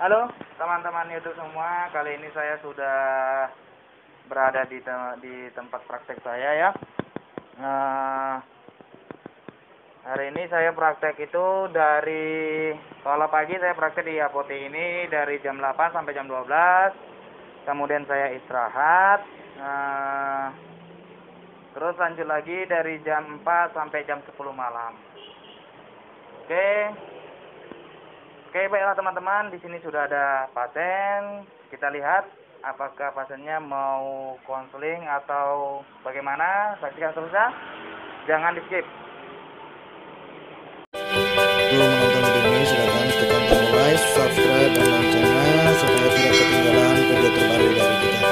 Halo teman-teman YouTube semua, kali ini saya sudah berada di tempat praktek saya ya. Hari ini saya praktek itu kalau pagi saya praktek di apotek ini dari jam 8 sampai jam 12. Kemudian saya istirahat. Terus lanjut lagi dari jam 4 sampai jam 10 malam. Oke, baiklah teman-teman, di sini sudah ada pasien. Kita lihat apakah pasiennya mau konseling atau bagaimana. Saksikan terus ya. Jangan di-skip. Sebelum menonton video ini, silakan tekan tombol like, subscribe, dan loncengnya supaya tidak ketinggalan video terbaru dari kita.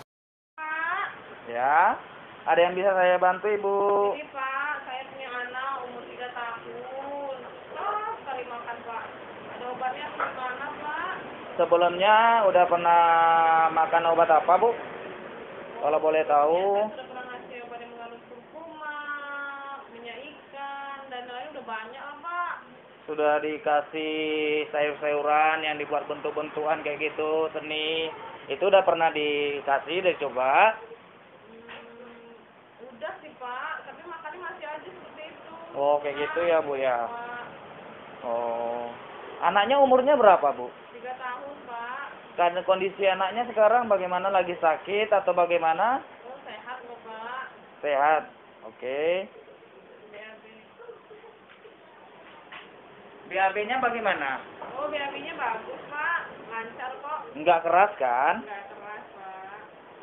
Ya, ada yang bisa saya bantu, Ibu? Ini Pak, saya punya anak umur 3 tahun. Susah sekali makan Pak. Ada obatnya gimana Pak? Sebelumnya udah pernah makan obat apa, Bu? Kalau boleh tahu. Saya sudah pernah ngasih obat yang mengandung kurkuma, minyak ikan, dan lain udah banyak lah Pak. Sudah dikasih sayur-sayuran yang dibuat bentuk-bentukan kayak gitu, seni. Itu udah pernah dikasih, udah coba? Udah sih Pak, tapi makannya masih aja seperti itu. Oh, kayak gitu ya, Bu ya. Pak, Oh. Anaknya umurnya berapa, Bu? 3 tahun Pak. Karena kondisi anaknya sekarang bagaimana, lagi sakit atau bagaimana? Oh sehat kok Pak. Sehat. Oke. BAB. BAB-nya bagaimana? Oh BAB-nya bagus Pak, lancar kok. Enggak keras kan? Enggak keras Pak.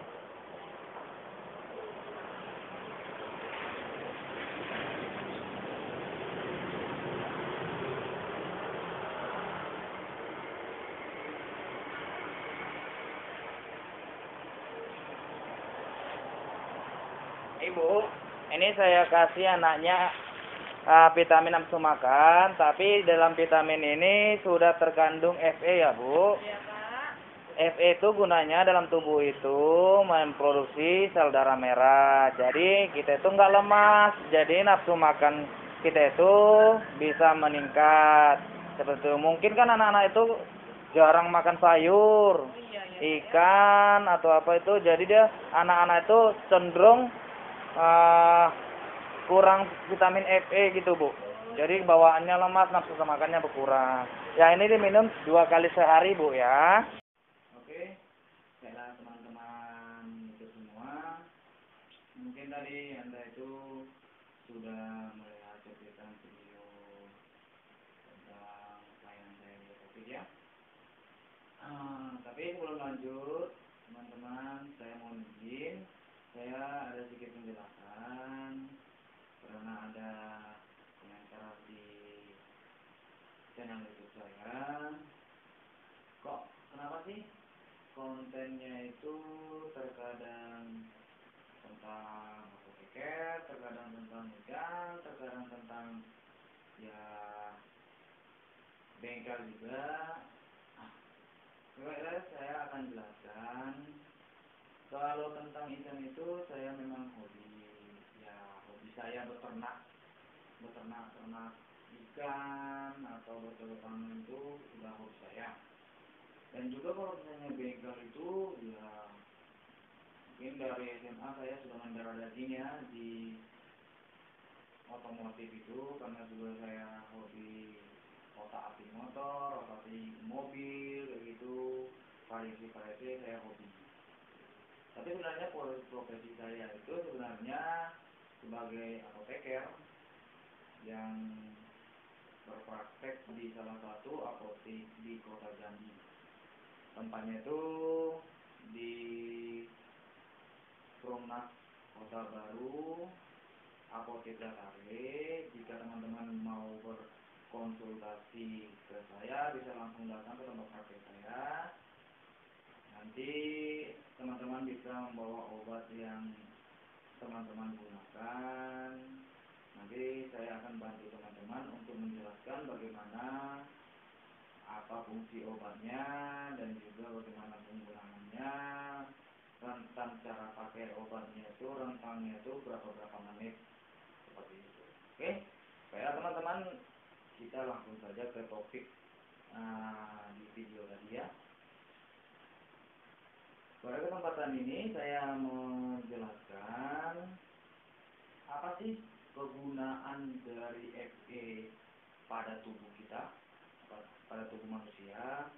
Ibu, ini saya kasih anaknya vitamin nafsu makan, tapi dalam vitamin ini sudah terkandung Fe ya, Bu. Iya Pak. Fe itu gunanya dalam tubuh itu memproduksi sel darah merah. Jadi kita itu nggak lemas, jadi nafsu makan kita itu bisa meningkat. Seperti itu. Mungkin kan anak-anak itu jarang makan sayur, Iya. ikan atau apa itu, jadi dia anak-anak itu cenderung kurang vitamin Fe gitu, Bu. Jadi bawaannya lemas, nafsu makannya berkurang. Ya ini diminum 2 kali sehari, Bu ya. Oke, baiklah teman-teman itu semua. Mungkin tadi Anda itu sudah melihat cuplikan video tentang pelayanan saya di Topik ya. Tapi sebelum lanjut, teman-teman, saya mohon izin, saya ada sedikit penjelasan karena ada komentar di channel YouTube saya. Kok kenapa sih kontennya itu terkadang tentang apoteker, terkadang tentang ikan, terkadang tentang ya bengkel juga. Baiklah, saya akan jelaskan. Kalau tentang ikan itu saya memang hobi saya beternak ikan atau beternak itu sudah hobi saya. Dan juga kalau misalnya bengkel itu ya mungkin dari SMA saya sudah mendarah dagingnya di otomotif itu, karena juga saya hobi otak-atik motor, otak-atik mobil kayak gitu, variasi saya hobi. Tapi sebenarnya profesi saya itu sebenarnya sebagai apoteker yang berpraktek di salah satu apotek di Kota Jambi. Tempatnya itu di Perumnas Kota Baru, Apotek Datare. Jika teman-teman mau berkonsultasi ke saya, bisa langsung datang ke tempat praktek saya. Nanti teman-teman bisa membawa obat yang teman-teman gunakan. Nanti saya akan bantu teman-teman untuk menjelaskan bagaimana apa fungsi obatnya dan juga bagaimana penggunaannya, rentang cara pakai obatnya itu, rentangnya itu berapa menit, seperti itu. Oke, baiklah teman-teman, kita langsung saja ke topik di video tadi ya. Pada kesempatan ini saya menjelaskan apa sih kegunaan dari Fe pada tubuh kita, pada tubuh manusia.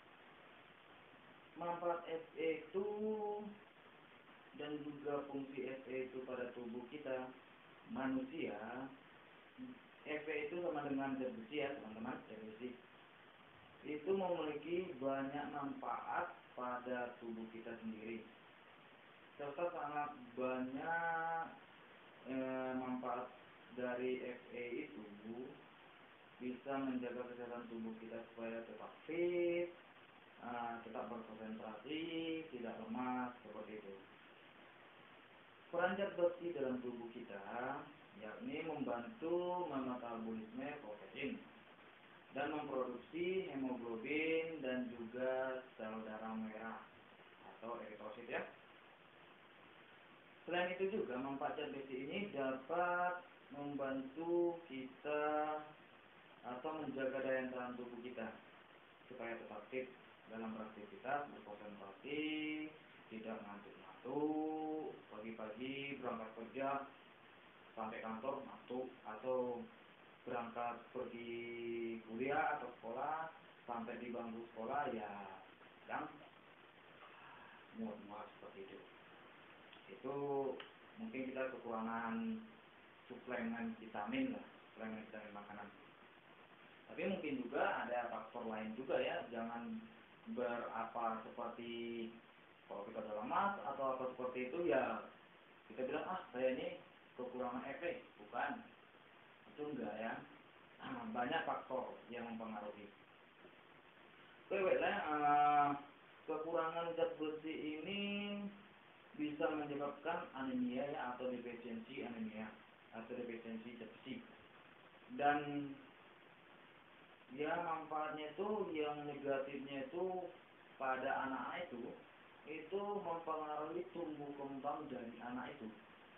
Manfaat Fe itu dan juga fungsi Fe itu pada tubuh kita manusia. Fe itu sama dengan zat besi ya teman-teman, zat besi itu memiliki banyak manfaat pada tubuh kita sendiri, serta sangat banyak manfaat dari Fe itu bisa menjaga kesehatan tubuh kita supaya tetap fit, tetap berkonsentrasi, tidak lemah, seperti itu. Peran zat besi dalam tubuh kita yakni membantu metabolisme protein dan memproduksi hemoglobin dan juga sel darah merah atau eritrosit ya. Selain itu juga manfaat zat besi ini dapat membantu kita atau menjaga daya tahan tubuh kita supaya tetap fit dalam beraktivitas, berkonsentrasi, tidak ngantuk-ngantuk, pagi-pagi berangkat kerja sampai kantor ngantuk, atau berangkat pergi kuliah atau sekolah sampai di bangku sekolah ya sedang mual-mual seperti itu. Itu mungkin kita kekurangan suplemen vitamin lah, suplemen vitamin makanan. Tapi mungkin juga ada faktor lain juga ya, jangan berapa seperti kalau kita udah lemas atau apa seperti itu ya kita bilang saya ini kekurangan Fe, bukan, itu enggak ya. Banyak faktor yang mempengaruhi. Kekurangan zat besi ini bisa menyebabkan anemia ya, atau defisiensi anemia atau defisiensi zat besi. Dan ya manfaatnya itu yang negatifnya itu pada anak-anak itu mempengaruhi tumbuh kembang dari anak itu.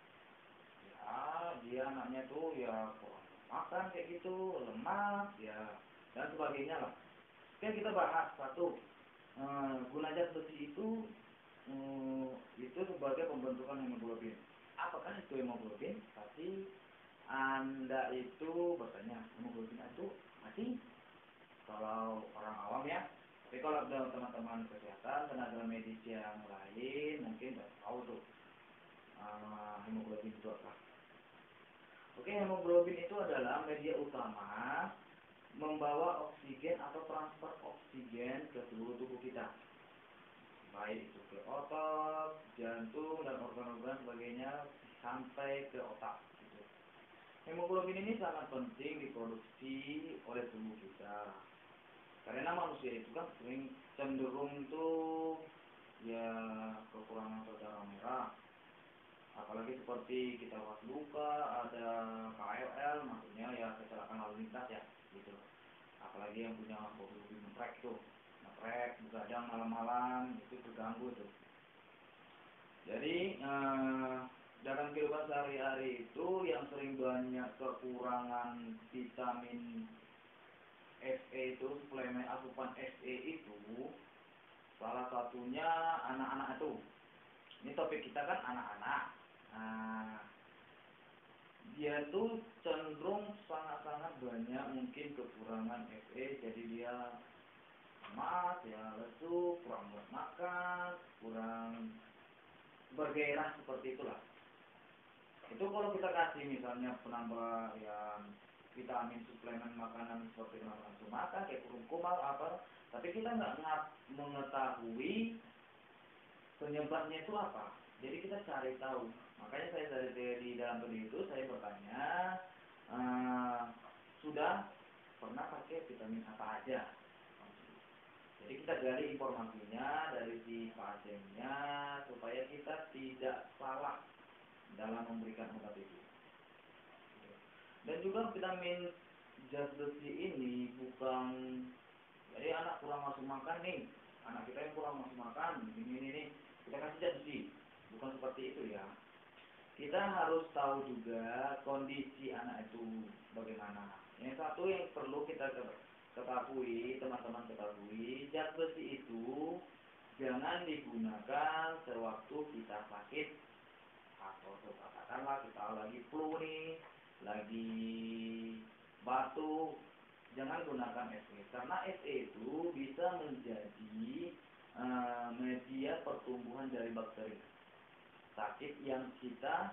Dia anaknya tuh ya kurang makan kayak gitu, lemas ya dan sebagainya lah. Oke, kita bahas satu. Guna zat besi itu sebagai pembentukan hemoglobin. Apakah itu hemoglobin? Pasti Anda itu bertanya, hemoglobin itu mati? Kalau orang awam ya. Tapi kalau teman-teman kesehatan, tenaga medis yang lain mungkin udah tahu tuh hemoglobin itu apa. Oke, hemoglobin itu adalah media utama membawa oksigen atau transfer oksigen ke seluruh tubuh kita, baik itu ke otot, jantung, dan organ-organ sebagainya sampai ke otak. Gitu. Hemoglobin ini sangat penting diproduksi oleh tubuh kita, karena manusia itu kan sering cenderung tuh ya kekurangan sel darah merah. Apalagi seperti kita pas luka, ada KLL, maksudnya ya kecelakaan lalu lintas ya, gitu. Apalagi yang punya hobi ngetrek tuh, ngetrek, begadang malam-malam, itu terganggu tuh. Jadi dalam kehidupan sehari-hari itu yang sering banyak kekurangan vitamin Fe itu, suplemen asupan Fe itu, salah satunya anak-anak itu. Ini topik kita kan anak-anak. Dia tuh cenderung sangat-sangat banyak mungkin kekurangan Fe, jadi dia lemas, ya lesu, kurang buat makan, kurang bergairah, seperti itulah. Itu kalau kita kasih misalnya penambah yang vitamin suplemen makanan seperti nafsu makan kayak kurkuma apa, tapi kita nggak mengetahui penyebabnya itu apa. Jadi kita cari tahu. Makanya saya di dalam video itu saya bertanya, sudah pernah pakai vitamin apa aja? Jadi kita gali informasinya dari si pasiennya supaya kita tidak salah dalam memberikan obat itu. Dan juga vitamin zat besi ini bukan jadi anak kurang masuk makan nih, anak kita yang kurang masuk makan ini kita kasih zat besi, bukan seperti itu ya. Kita harus tahu juga kondisi anak itu bagaimana. Yang satu yang perlu kita ketahui, teman-teman ketahui, zat besi itu jangan digunakan sewaktu kita sakit atau katakanlah kita lagi flu nih, lagi batuk. Jangan gunakan SE karena SE itu bisa menjadi media pertumbuhan dari bakteri sakit yang kita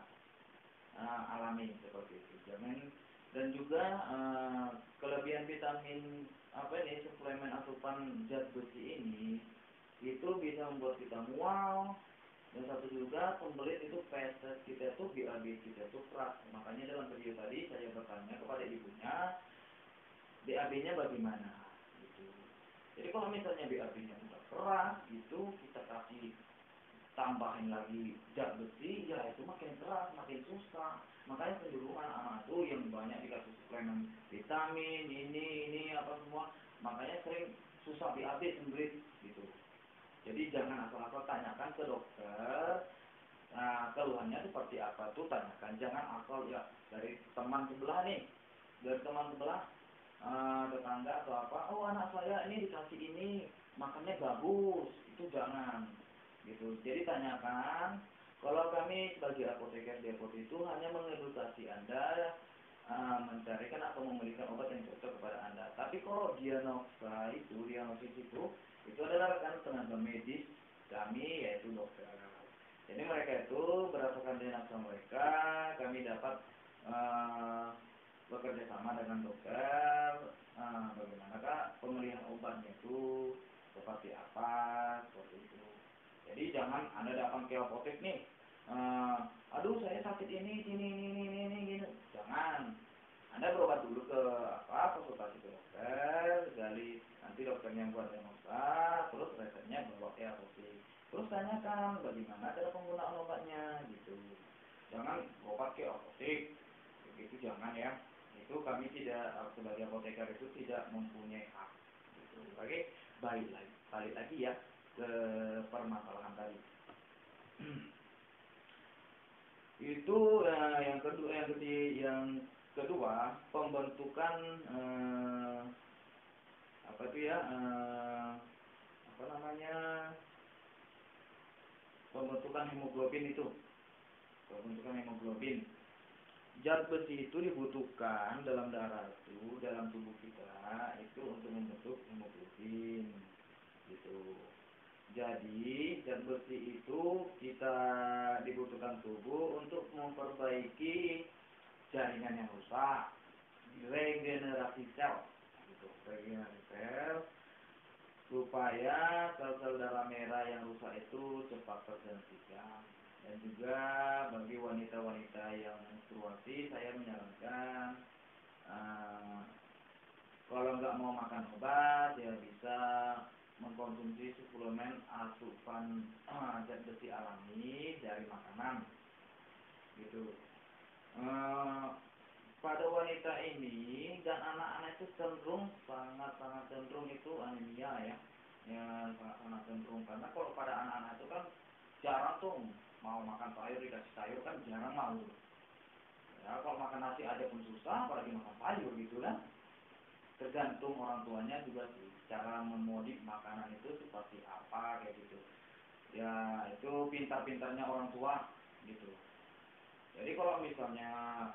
alami seperti itu. Jangan. Dan juga kelebihan vitamin suplemen asupan zat besi ini itu bisa membuat kita mual. Dan satu juga pembelit itu feses kita tuh BAB kita tuh keras. Makanya dalam video tadi saya bertanya kepada ibunya BAB-nya bagaimana gitu. Jadi kalau misalnya BAB-nya udah keras gitu, kita kasih tambahin lagi zat besi, ya itu makin keras, makin susah. Makanya kecenderungan anak tuh yang banyak dikasih suplemen vitamin ini apa semua, makanya sering susah BAB sendiri gitu. Jadi jangan asal-asal tanyakan ke dokter. Nah, keluhannya seperti apa tuh tanyakan. Jangan asal ya dari teman sebelah nih, dari teman sebelah tetangga atau apa. Oh anak saya ini dikasih ini, makannya bagus. Itu jangan. Gitu. Jadi tanyakan. Kalau kami sebagai apoteker di apotek itu hanya mengedukasi Anda mencarikan atau memberikan obat yang cocok kepada Anda. Tapi kalau diagnosis itu adalah rekan tenaga medis kami, yaitu dokter. Jadi mereka itu berdasarkan diagnosa mereka, kami dapat bekerja sama dengan dokter. Bagaimanakah pemilihan obatnya itu seperti apa, seperti itu. Jadi jangan Anda datang ke apotek nih, aduh saya sakit ini, gini. Jangan. Anda berobat dulu ke konsultasi ke dokter, gali nanti dokternya buat diagnosa, terus resepnya bawa ke apotek. Terus tanyakan bagaimana cara penggunaan obatnya gitu. Jangan obat ke apotek, begitu jangan ya. Itu kami tidak sebagai apoteker itu tidak mempunyai hak. Gitu. Oke, balik lagi ya ke permasalahan tadi. Itu yang kedua pembentukan pembentukan hemoglobin itu. Pembentukan hemoglobin. Zat besi itu dibutuhkan dalam darah itu, dalam tubuh kita itu untuk membentuk hemoglobin gitu. Jadi zat besi itu kita dibutuhkan tubuh untuk memperbaiki jaringan yang rusak, regenerasi sel gitu. Regenerasi sel supaya sel-sel darah merah yang rusak itu cepat tergantikan. Dan juga bagi wanita-wanita yang menstruasi, saya menyarankan kalau nggak mau makan obat, ya bisa mengkonsumsi suplemen asupan zat besi alami dari makanan, gitu. Pada wanita ini dan anak-anak itu sangat cenderung itu anemia ya, sangat cenderung karena kalau pada anak-anak itu kan jarang tuh mau makan sayur, dikasih sayur kan jarang mau. Ya kalau makan nasi aja pun susah, apalagi makan sayur gitu kan. Tergantung orang tuanya juga sih, cara memodif makanan itu seperti apa kayak gitu. Ya itu pintar-pintarnya orang tua gitu. Jadi kalau misalnya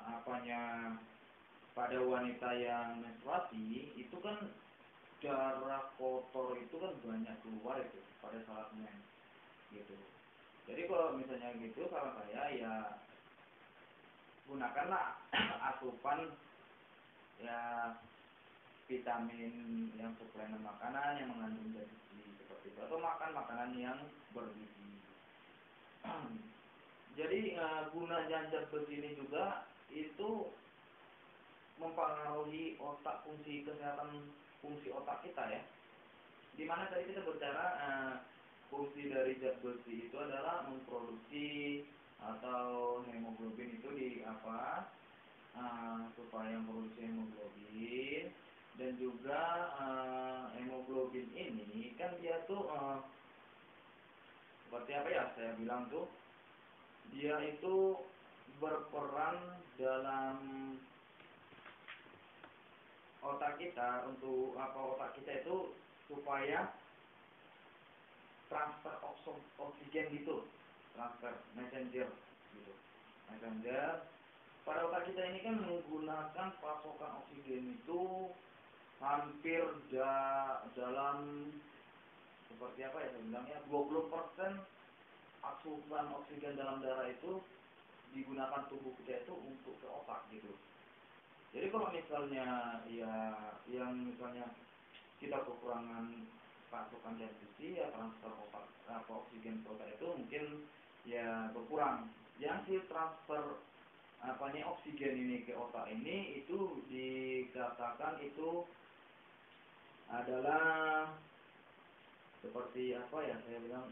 pada wanita yang menstruasi itu kan darah kotor itu kan banyak keluar itu pada saat mens gitu. Jadi kalau misalnya gitu saran saya ya gunakanlah asupan ya vitamin yang suplemen makanan yang mengandung zat besi seperti itu, atau makan makanan yang bergizi. Jadi guna zat besi ini juga itu mempengaruhi otak, fungsi otak kita ya. Dimana tadi kita bicara fungsi dari zat besi itu adalah memproduksi atau hemoglobin itu supaya memproduksi hemoglobin. Dan juga hemoglobin ini kan dia tuh seperti apa ya saya bilang tuh, dia itu berperan dalam otak kita untuk otak kita itu supaya transfer oksigen gitu, transfer messenger gitu, messenger. Pada otak kita ini kan menggunakan pasokan oksigen itu hampir dalam seperti apa ya saya bilangnya 20% asupan oksigen dalam darah itu digunakan tubuh kita itu untuk ke otak gitu. Jadi kalau misalnya ya yang misalnya kita kekurangan pasokan zat besi ya transfer otak oksigen ke otak itu mungkin ya berkurang. Yang si transfer oksigen ini ke otak ini itu dikatakan itu adalah seperti apa ya saya bilang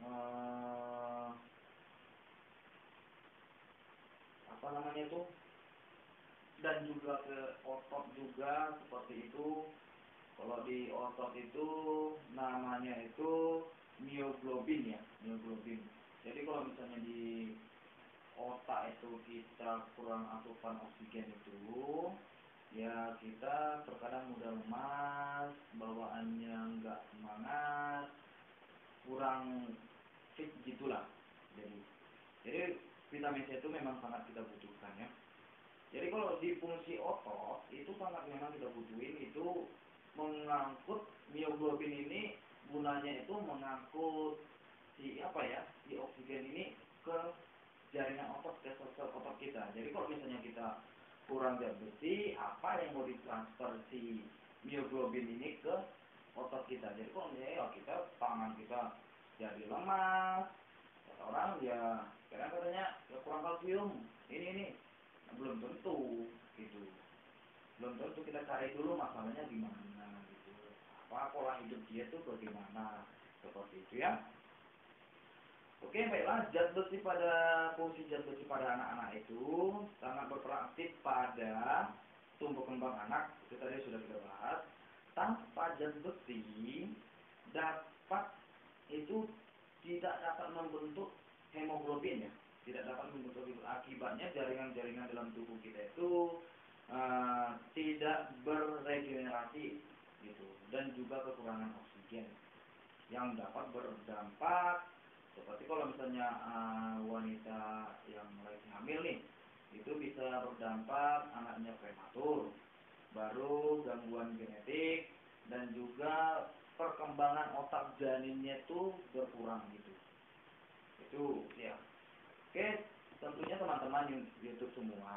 apa namanya itu, dan juga ke otot juga seperti itu. Kalau di otot itu namanya itu mioglobin ya, mioglobin. Jadi kalau misalnya di otak itu kita kurang asupan oksigen itu ya kita terkadang mudah lemas, bawaannya nggak semangat, kurang fit gitulah. Jadi vitamin C itu memang sangat kita butuhkan ya. Jadi kalau di fungsi otot itu sangat memang kita butuhin itu mengangkut mioglobin ini, gunanya itu mengangkut si oksigen ini ke jaringan otot, ke sel otot kita. Jadi kalau misalnya kita kurang zat besi, apa yang mau ditransfer si mioglobin ini ke otot kita. Jadi kalau misalnya kita tangan kita jadi lemas, kata orang ya katanya ya kurang kalsium ini belum tentu gitu, belum tentu. Kita cari dulu masalahnya di mana gitu, apa pola hidup dia tuh bagaimana, seperti itu ya. Oke, baiklah, fungsi zat besi pada anak-anak itu sangat berperan aktif pada tumbuh kembang anak, itu tadi sudah kita bahas. Tanpa zat besi tidak dapat membentuk hemoglobin ya, tidak dapat membentuk. Akibatnya jaringan-jaringan dalam tubuh kita itu tidak berregenerasi gitu, dan juga kekurangan oksigen yang dapat berdampak seperti kalau misalnya wanita yang lagi hamil nih, itu bisa berdampak anaknya prematur, baru gangguan genetik, dan juga perkembangan otak janinnya itu berkurang gitu. Itu ya. Oke, tentunya teman-teman YouTube semua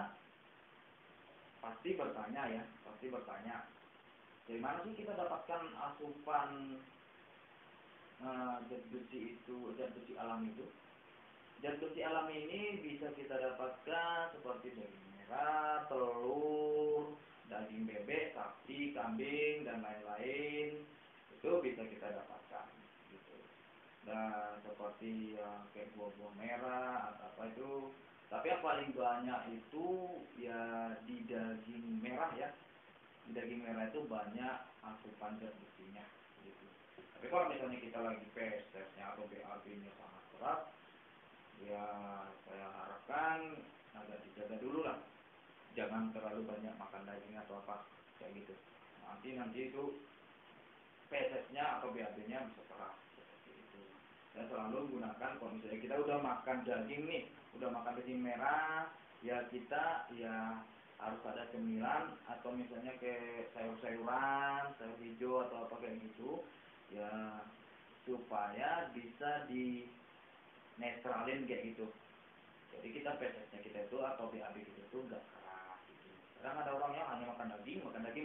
pasti bertanya, dari mana sih kita dapatkan asupan zat besi alami itu? Zat besi alami ini bisa kita dapatkan seperti daging merah, telur, daging bebek, sapi, kambing, dan lain-lain. Itu bisa kita dapatkan gitu. Dan seperti kayak buah-buah merah atau apa itu. Tapi yang paling banyak itu ya di daging merah ya. Di daging merah itu banyak asupan zat besinya gitu. Tapi kalau misalnya kita lagi PSS-nya atau BAB-nya sangat keras, ya saya harapkan agak dijaga dulu lah. Jangan terlalu banyak makan daging atau apa kayak gitu. Nanti itu PSS-nya atau BAB-nya bisa keras seperti itu. Saya selalu gunakan kalau misalnya kita udah makan daging nih, udah makan daging merah, ya kita ya harus ada cemilan atau misalnya kayak sayur-sayuran, sayur hijau atau apa kayak gitu, ya supaya bisa di netralin kayak gitu. Jadi kita PSS-nya kita itu atau BAB kita itu enggak keras gitu. Kadang ada orang yang hanya makan daging,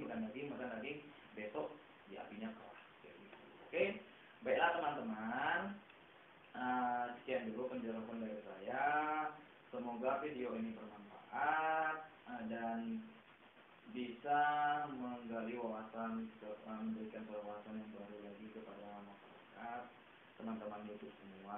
besok BAB-nya keras kayak gitu. Oke, baiklah teman-teman. Sekian dulu penjelasan dari saya. Semoga video ini bermanfaat dan bisa menggali wawasan, memberikan wawasan yang baru lagi kepada masyarakat, teman-teman YouTube semua.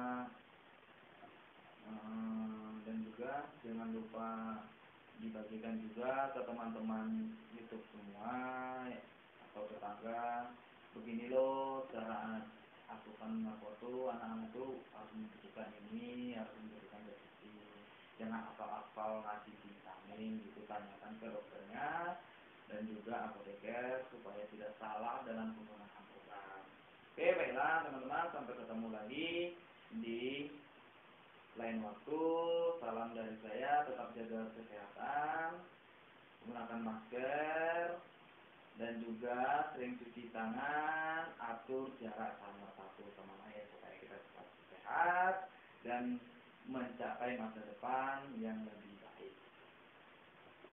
Dan juga jangan lupa dibagikan juga ke teman-teman YouTube semua atau tetangga. Begini loh cara asupan anak-anak tuh harus membutuhkan ini, harus membutuhkan besi. Jangan asal-asal ngasih vitamin gitu, tanyakan ke dokternya dan juga apoteker supaya tidak salah dalam penggunaan obat. Oke, baiklah. Baiklah teman-teman, sampai ketemu lagi di lain waktu. Salam dari saya, tetap jaga kesehatan, gunakan masker, dan juga sering cuci tangan, atur jarak sama satu teman lain supaya kita tetap sehat dan mencapai masa depan yang lebih baik.